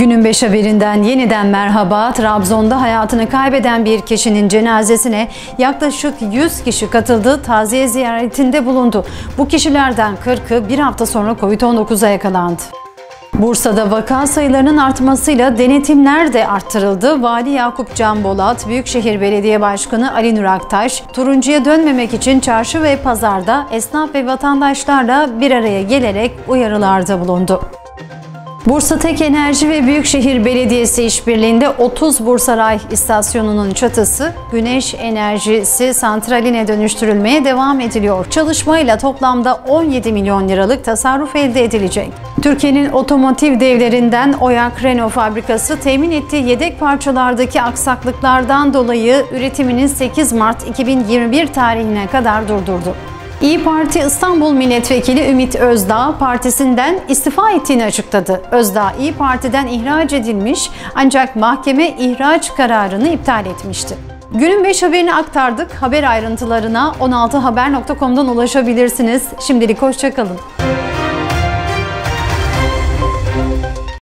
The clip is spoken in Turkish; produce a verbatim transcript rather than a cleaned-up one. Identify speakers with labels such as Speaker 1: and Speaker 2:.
Speaker 1: Günün beş haberinden yeniden merhaba. Trabzon'da hayatını kaybeden bir kişinin cenazesine yaklaşık yüz kişi katıldı, taziye ziyaretinde bulundu. Bu kişilerden kırkı bir hafta sonra kovid on dokuza yakalandı. Bursa'da vaka sayılarının artmasıyla denetimler de arttırıldı. Vali Yakup Can Bolat, Büyükşehir Belediye Başkanı Ali Nur Aktaş, turuncuya dönmemek için çarşı ve pazarda esnaf ve vatandaşlarla bir araya gelerek uyarılarda bulundu. Bursa Tek Enerji ve Büyükşehir Belediyesi işbirliğinde otuz Bursaray istasyonunun çatısı güneş enerjisi santraline dönüştürülmeye devam ediliyor. Çalışmayla toplamda on yedi milyon liralık tasarruf elde edilecek. Türkiye'nin otomotiv devlerinden Oyak Renault fabrikası temin ettiği yedek parçalardaki aksaklıklardan dolayı üretimini sekiz Mart iki bin yirmi bir tarihine kadar durdurdu. İYİ Parti İstanbul Milletvekili Ümit Özdağ partisinden istifa ettiğini açıkladı. Özdağ İYİ Parti'den ihraç edilmiş ancak mahkeme ihraç kararını iptal etmişti. Günün beş haberini aktardık. Haber ayrıntılarına on altı haber nokta com'dan ulaşabilirsiniz. Şimdilik hoşça kalın.